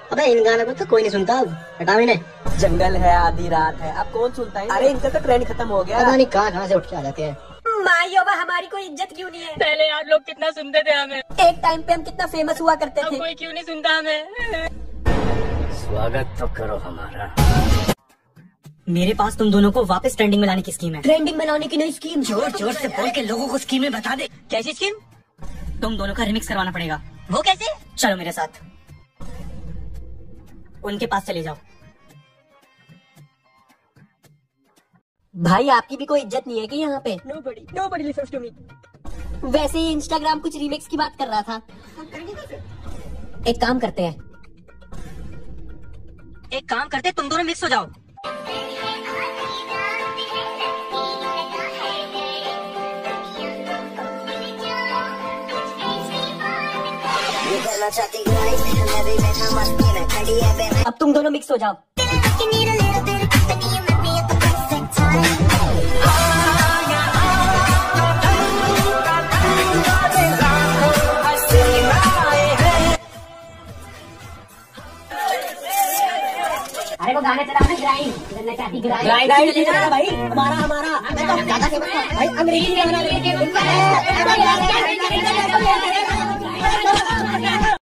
अबे इन गानों को तो कोई नहीं सुनता अब, हटाओ इन्हें। जंगल है आधी रात है, अब कौन सुनता है? अरे इनका तो ट्रेंड खत्म हो गया। पता नहीं कहाँ से उठ के आ जाते हैं। मायोबा हमारी कोई इज्जत क्यों नहीं है? पहले आप लोग कितना सुनते थे हमें, एक टाइम पे हम कितना फेमस हुआ करते अब थे। कोई क्यों नहीं सुनता हमें। स्वागत तो करो हमारा। मेरे पास तुम दोनों को वापस ट्रेंडिंग में लाने की स्कीम है। ट्रेंडिंग बनाने की नई स्कीम। जोर जोर से बोल के लोगों को स्कीमें बता दे। कैसी स्कीम? तुम दोनों का रिमिक्स करवाना पड़ेगा। वो कैसे? चलो मेरे साथ, उनके पास चले जाओ। भाई आपकी भी कोई इज्जत नहीं है कि यहाँ पे? Nobody listens to me. वैसे ही इंस्टाग्राम कुछ रीमेक्स की बात कर रहा था। एक काम करते हैं, तुम दोनों मिक्स हो जाओ। अब तुम दोनों मिक्स हो जाओ। अरे वो गाना चला ना, ग्राइंड भाई हमारा भाई अंग्रेजी गाना